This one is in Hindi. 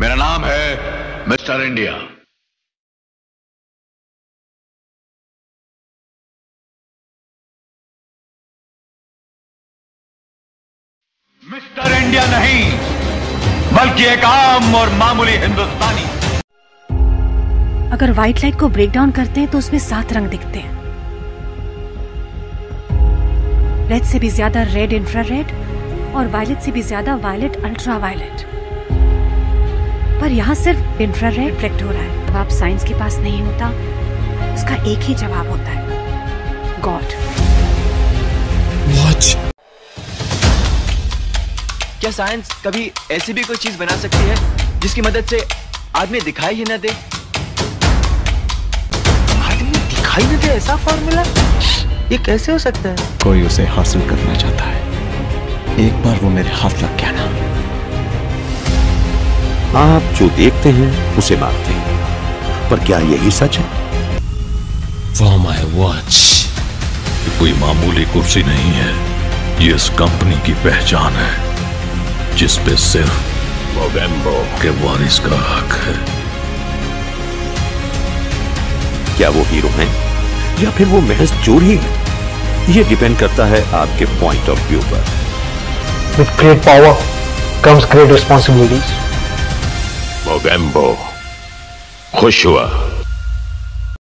मेरा नाम है मिस्टर इंडिया। मिस्टर इंडिया नहीं, बल्कि एक आम और मामूली हिंदुस्तानी। अगर व्हाइट लाइट को ब्रेक डाउन करते हैं तो उसमें 7 रंग दिखते हैं। रेड से भी ज्यादा रेड इंफ्रारेड और वायलेट से भी ज्यादा वायलेट अल्ट्रा वायलेट। पर यहां सिर्फ इंफ्रारेड रिफ्लेक्ट हो रहा है। जब आप साइंस के पास नहीं होता, उसका एक ही जवाब होता है, गॉड। क्या साइंस कभी ऐसी भी कोई चीज बना सकती है जिसकी मदद से आदमी दिखाई ही न दे? आदमी दिखाई न दे, ऐसा फॉर्मूला ये कैसे हो सकता है? कोई उसे हासिल करना चाहता है। एक बार वो मेरे हाथ लग गया ना। आप जो देखते हैं उसे मानते हैं, पर क्या यही सच है? For my watch, कोई मामूली कुर्सी नहीं है, ये इस कंपनी की पहचान है, जिस पे सिर्फ मोगेम्बो के वारिस का हक है। क्या वो हीरो हैं या फिर वो महज चोर ही है? ये डिपेंड करता है आपके पॉइंट ऑफ व्यू पर। With great power comes great responsibilities. Mogambo खुश हुआ।